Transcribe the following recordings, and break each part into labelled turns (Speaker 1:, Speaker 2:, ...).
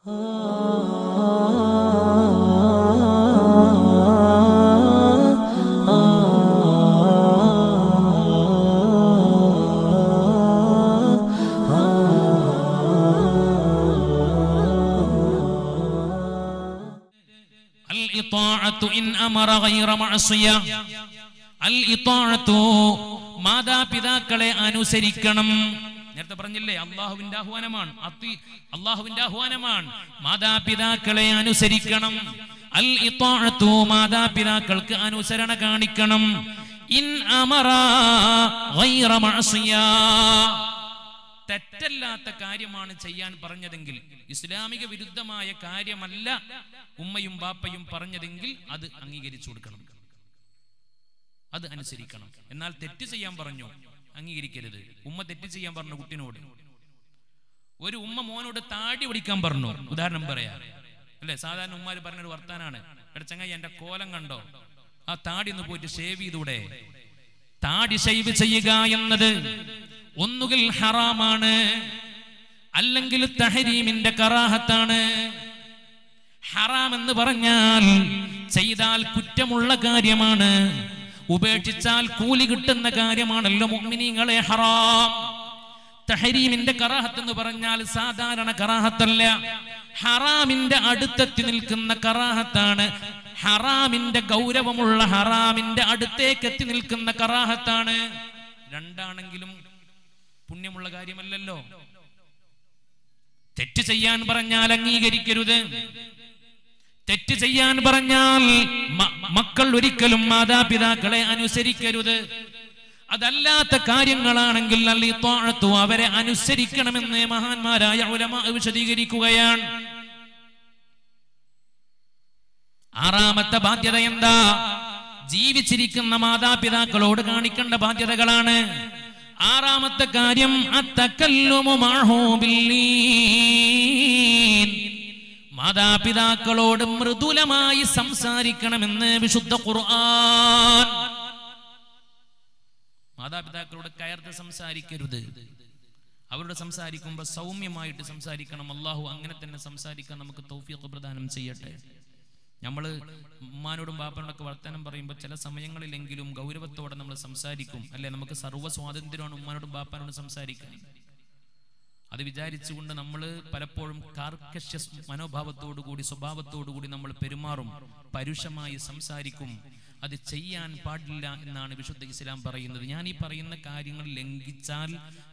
Speaker 1: മാതാപിതാക്കളെ അനുസരിക്കണം. നേരത്തെ പറഞ്ഞില്ലേ, അള്ളാഹുവിന്റെ ആഹ്വാനമാണ് മാതാപിതാക്കളെ അനുസരിക്കണം. അൽ ഇത്വാഅതു, മാതാപിതാക്കൾക്ക് അനുസരണ കാണിക്കണം. ഇൻ അമറാ ഗൈറ മഅസിയ, തെറ്റല്ലാത്ത കാര്യമാണ് ചെയ്യാൻ പറഞ്ഞതെങ്കിൽ, ഇസ്ലാമിക വിരുദ്ധമായ കാര്യമല്ല ഉമ്മയും ബാപ്പയും പറഞ്ഞതെങ്കിൽ അത് അംഗീകരിച്ചു കൊടുക്കണം, അത് അനുസരിക്കണം. എന്നാൽ തെറ്റ് ചെയ്യാൻ പറഞ്ഞു അംഗീകരിക്കരുത്. ഉമ്മ തെറ്റ് ചെയ്യാൻ പറഞ്ഞു കുട്ടിനോട്. ഒരു ഉമ്മ മോനോട് താടി പിടിക്കാൻ പറഞ്ഞു, ഉദാഹരണം പറയാ അല്ലെ, സാധാരണ ഉമ്മാര് പറഞ്ഞൊരു വർത്താനാണ്, എടാ ചങ്ങായി എന്റെ കോലം കണ്ടോ, ആ താടി ഒന്ന് പോയിട്ട് ഷേവ് ചെയ്തൂടെ. താടി ഷേവ് ചെയ്യുക എന്നത് ഒന്നുകിൽ ഹറാമാണ്, അല്ലെങ്കിൽ തഹരീമിന്റെ കറാഹത്താണ്. ഹറാം എന്ന് പറഞ്ഞാൽ ചെയ്താൽ കുറ്റമുള്ള കാര്യമാണ്, ഉപേക്ഷിച്ചാൽ കൂലി കിട്ടുന്ന കാര്യമാണല്ലോ മുഅ്മിനീങ്ങളെ ഹറാം. തഹരീമിന്റെ കറാഹത്ത് എന്ന് പറഞ്ഞാൽ സാധാരണ കറാഹത്തല്ല, ഹറാമിന്റെ അടുത്തെത്തി നിൽക്കുന്ന കറാഹത്താണ്. ഹറാമിന്റെ ഗൗരവമുള്ള, ഹറാമിന്റെ അടുത്തേക്ക് എത്തി നിൽക്കുന്ന കറാഹത്താണ്. രണ്ടാണെങ്കിലും പുണ്യമുള്ള കാര്യമല്ലല്ലോ. തെറ്റ് ചെയ്യാൻ പറഞ്ഞാൽ അംഗീകരിക്കരുത്. തെറ്റ് ചെയ്യാൻ പറഞ്ഞാൽ മക്കൾ ഒരിക്കലും മാതാപിതാക്കളെ അനുസരിക്കരുത്. അതല്ലാത്ത കാര്യങ്ങളാണെങ്കിൽ അവരെ അനുസരിക്കണമെന്ന് മഹാന്മാരായ ഉലമാ വിശദീകരിക്കുകയാണ്. ആറാമത്തെ ബാധ്യത എന്താ? ജീവിച്ചിരിക്കുന്ന മാതാപിതാക്കളോട് കാണിക്കേണ്ട ബാധ്യതകളാണ്. ആറാമത്തെ കാര്യം അത്തകല്ലുമു മഅഹു ബില്ലീൻ, മാതാപിതാക്കളോട് മൃദുലമായി സംസാരിക്കണമെന്ന് വിശുദ്ധ ഖുർആൻ. മാതാപിതാക്കളോട് കയർത്ത് സംസാരിക്കരുത്. അവരോട് സംസാരിക്കുമ്പോൾ സൗമ്യമായിട്ട് സംസാരിക്കണം. അള്ളാഹു അങ്ങനെ തന്നെ സംസാരിക്കാൻ നമുക്ക് തൗഫീഖ് പ്രദാനം ചെയ്യട്ടെ. നമ്മൾ ഉമ്മാനോടും ബാപ്പനോടൊക്കെ വർത്തമാനം പറയുമ്പോൾ ചില സമയങ്ങളിലെങ്കിലും ഗൗരവത്തോടെ നമ്മൾ സംസാരിക്കും, അല്ലെ? നമുക്ക് സർവ്വ സ്വാതന്ത്ര്യമാണ് ഉമ്മാനോടും ബാപ്പനോടും സംസാരിക്കാൻ. അത് വിചാരിച്ചുകൊണ്ട് നമ്മൾ പലപ്പോഴും കാർക്കശ്യ മനോഭാവത്തോടുകൂടി, സ്വഭാവത്തോടുകൂടി നമ്മൾ പെരുമാറും, പരുഷമായി സംസാരിക്കും. അത് ചെയ്യാൻ പാടില്ല എന്നാണ് വിശുദ്ധ ഇസ്ലാം പറയുന്നത്. ഞാൻ ഈ പറയുന്ന കാര്യങ്ങൾ ലംഘിച്ചാൽ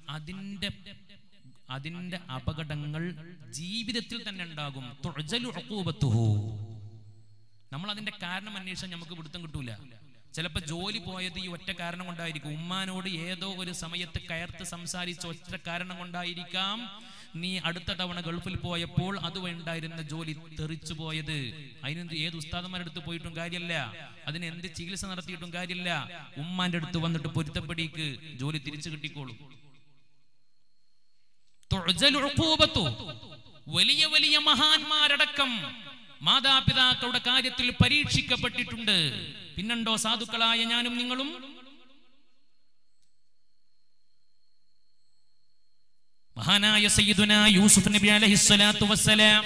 Speaker 1: അതിന്റെ അപകടങ്ങൾ ജീവിതത്തിൽ തന്നെ ഉണ്ടാകും. നമ്മൾ അതിന്റെ കാരണം അന്വേഷിച്ചാൽ നമുക്ക് പിടുത്തം കിട്ടൂല. ചിലപ്പോൾ ജോലി പോയത് ഈ ഒറ്റ കാരണം കൊണ്ടായിരിക്കും. ഉമ്മാനോട് ഏതോ ഒരു സമയത്ത് കയർത്ത് സംസാരിച്ച ഒറ്റ കാരണം കൊണ്ടായിരിക്കാം നീ അടുത്ത തവണ ഗൾഫിൽ പോയപ്പോൾ അതുണ്ടായിരുന്ന ജോലി തെറിച്ചു പോയത്. അതിന് ഏത് ഉസ്താദന്മാരുടെ അടുത്ത് പോയിട്ടും കാര്യമില്ല, അതിന് എന്ത് ചികിത്സ നടത്തിയിട്ടും കാര്യമില്ല. ഉമ്മാന്റെ അടുത്ത് വന്നിട്ട് പൊരുത്തപ്പെടിക്ക്, ജോലി തിരിച്ചു കിട്ടിക്കോളും. വലിയ വലിയ മഹാന്മാരടക്കം മാതാപിതാക്കളുടെ കാര്യത്തിൽ പരീക്ഷിക്കപ്പെട്ടിട്ടുണ്ട്. പിന്നെണ്ടോ സാധുക്കളായ ഞാനും നിങ്ങളും? മഹാനായ സയ്യിദുനാ യൂസുഫ് നബി അലൈഹിസ്സലാത്തു വസ്സലാം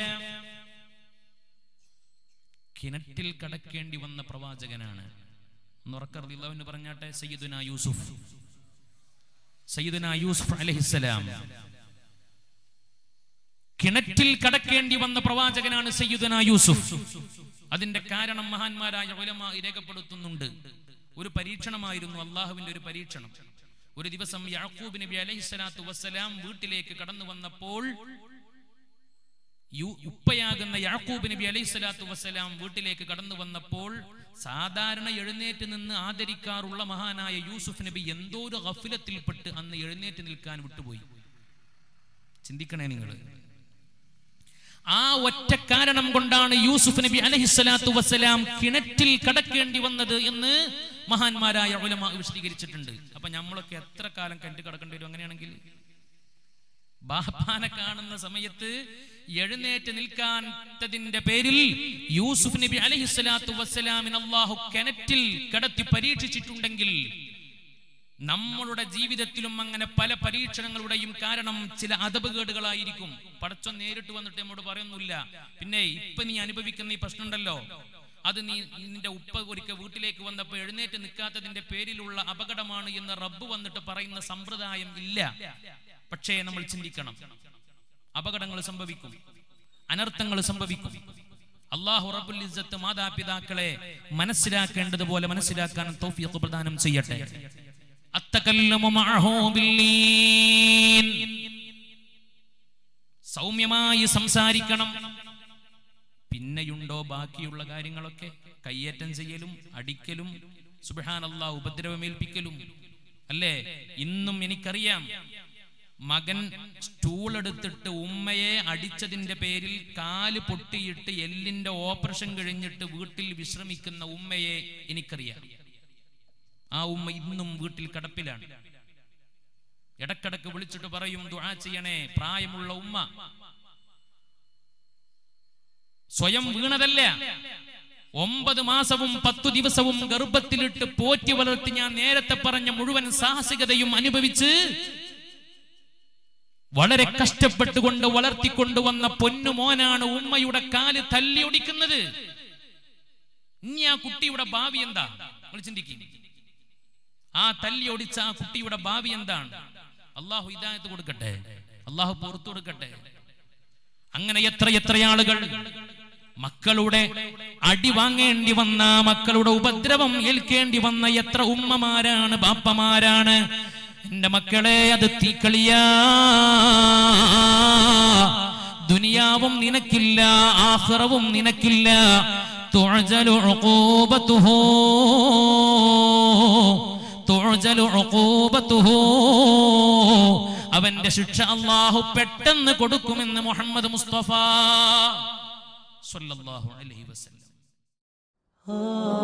Speaker 1: കിണറ്റിൽ കടക്കേണ്ടി വന്ന പ്രവാചകനാണ്. റളിയല്ലാഹു അൻഹു പറഞ്ഞാട്ടെ, സയ്യിദുനാ യൂസുഫ് അലൈഹിസ്സലാം കിണറ്റിൽ കടക്കേണ്ടി വന്ന പ്രവാചകനാണ് സയ്യിദുനാ യൂസുഫ്. അതിന്റെ കാരണം മഹാന്മാരായ ഉലമാ രേഖപ്പെടുത്തുന്നുണ്ട്. ഒരു പരീക്ഷണമായിരുന്നു, അള്ളാഹുവിന്റെ ഒരു പരീക്ഷണം. ഒരു ദിവസം യാക്കൂബ് നബി അലൈഹിസ്സലാത്തു വസ്സലാം വീട്ടിലേക്ക് കടന്നു വന്നപ്പോൾ, ഉപ്പയാകുന്ന യാക്കൂബ് നബി അലൈഹിസ്സലാത്തു വസ്സലാം വീട്ടിലേക്ക് കടന്നു വന്നപ്പോൾ സാധാരണ എഴുന്നേറ്റ് നിന്ന് ആദരിക്കാറുള്ള മഹാനായ യൂസുഫ് നബി എന്തോ ഒരു ഗഫ്ലത്തിൽപ്പെട്ട് അന്ന് എഴുന്നേറ്റ് നിൽക്കാൻ വിട്ടുപോയി. ചിന്തിക്കണേ നിങ്ങൾ. ആ ഒറ്റ കാരണം കൊണ്ടാണ് യൂസുഫ് നബി അലൈഹിസ്സലാത്തു വസ്സലാം കിണറ്റിൽ കടക്കേണ്ടി വന്നത് എന്ന് മഹാന്മാരായ ഉലമാ വിശദീകരിച്ചിട്ടുണ്ട്. അപ്പൊ നമ്മളൊക്കെ എത്ര കാലം കിണറ്റിൽ കടക്കേണ്ടി വരും? അങ്ങനെയാണെങ്കിൽ ബാപ്പാനെ കാണുന്ന സമയത്ത് എഴുന്നേറ്റ് നിൽക്കാത്തതിന്റെ പേരിൽ യൂസുഫ് നബി അലൈഹിസ്സലാത്തു വസ്സലാമിനെ അല്ലാഹു കിണറ്റിൽ കടത്തി പരീക്ഷിച്ചിട്ടുണ്ടെങ്കിൽ നമ്മളുടെ ജീവിതത്തിലും അങ്ങനെ പല പരീക്ഷണങ്ങളുടെയും കാരണം ചില അദബുകേടുകളായിരിക്കും. പടച്ചോൻ നേരിട്ട് വന്നിട്ട് നമ്മോട് പറയുന്നില്ല, പിന്നെ ഇപ്പൊ നീ അനുഭവിക്കുന്ന ഈ പ്രശ്നമുണ്ടല്ലോ, അത് നിന്റെ ഉപ്പ ഒരിക്കൽ വീട്ടിലേക്ക് വന്നപ്പോൾ എഴുന്നേറ്റ് നിൽക്കാത്തതിന്റെ പേരിലുള്ള അപകടമാണ് എന്ന് റബ്ബ് വന്നിട്ട് പറയുന്ന സമ്പ്രദായം ഇല്ല. പക്ഷേ നമ്മൾ ചിന്തിക്കണം, അപകടങ്ങൾ സംഭവിക്കും, അനർത്ഥങ്ങൾ സംഭവിക്കും. അല്ലാഹു റബ്ബുൽ ഇസ്സത്ത് മാതാപിതാക്കളെ മനസ്സിലാക്കേണ്ടതുപോലെ മനസ്സിലാക്കാൻ തൗഫീഖ് പ്രദാനം ചെയ്യട്ടെ. അത്തകല്ലമു മഅഹു ബില്ലീൻ, സൗമ്യമായി സംസാരിക്കണം. പിന്നെയുണ്ടോ ബാക്കിയുള്ള കാര്യങ്ങളൊക്കെ? കയ്യേറ്റം ചെയ്യലും അടിക്കലും സുബ്ഹാനല്ലാഹ് ഉപദ്രവമേൽപ്പിക്കലും അല്ലേ? ഇന്നും എനിക്കറിയാം, മകൻ സ്റ്റൂൾ എടുത്തിട്ട് ഉമ്മയെ അടിച്ചതിന്റെ പേരിൽ കാല് പൊട്ടിയിട്ട് എല്ലിന്റെ ഓപ്പറേഷൻ കഴിഞ്ഞിട്ട് വീട്ടിൽ വിശ്രമിക്കുന്ന ഉമ്മയെ എനിക്കറിയാം. ആ ഉമ്മ ഇന്നും വീട്ടിൽ കിടപ്പിലാണ്. ഇടക്കിടക്ക് വിളിച്ചിട്ട് പറയും, ദുആ ചെയ്യണേ. പ്രായമുള്ള ഉമ്മ, സ്വയം വീണതല്ല, 9 മാസവും 10 ദിവസവും ഗർഭത്തിലിട്ട് പോറ്റി വളർത്തി ഞാൻ നേരത്തെ പറഞ്ഞ മുഴുവൻ സാഹസികതയും അനുഭവിച്ച് വളരെ കഷ്ടപ്പെട്ടുകൊണ്ട് വളർത്തിക്കൊണ്ടുവന്ന പൊന്നുമോനാണ് ഉമ്മയുടെ കാല് തല്ലി ഒടിക്കുന്നത്. ഇനി ആ കുട്ടിയുടെ ഭാവി എന്താ? നിങ്ങൾ ചിന്തിക്കും. ആ തല്ലി ഒടിച്ച ആ കുട്ടിയുടെ ഭാവി എന്താണ്? അള്ളാഹു ഹിദായത്ത് കൊടുക്കട്ടെ, അള്ളാഹു പുറത്തു കൊടുക്കട്ടെ. അങ്ങനെ എത്ര ആളുകൾ മക്കളുടെ അടി വാങ്ങേണ്ടി വന്ന, മക്കളുടെ ഉപദ്രവം ഏൽക്കേണ്ടി വന്ന എത്ര ഉമ്മമാരാണ്, ബാപ്പമാരാണ്. എന്റെ മക്കളെ, അത് തീക്കളിയാ. ദുനിയാവും നിനക്കില്ല, ആഖിറവും നിനക്കില്ല. തുഅജലു ഉഖൂബതുഹു, തുഅജലു ഉഖൂബതുഹു, അവന്റെ ശിക്ഷ അല്ലാഹു പെട്ടെന്ന് കൊടുക്കുമെന്ന് മുഹമ്മദ് മുസ്തഫ സ്വല്ലല്ലാഹു അലൈഹി വസല്ലം.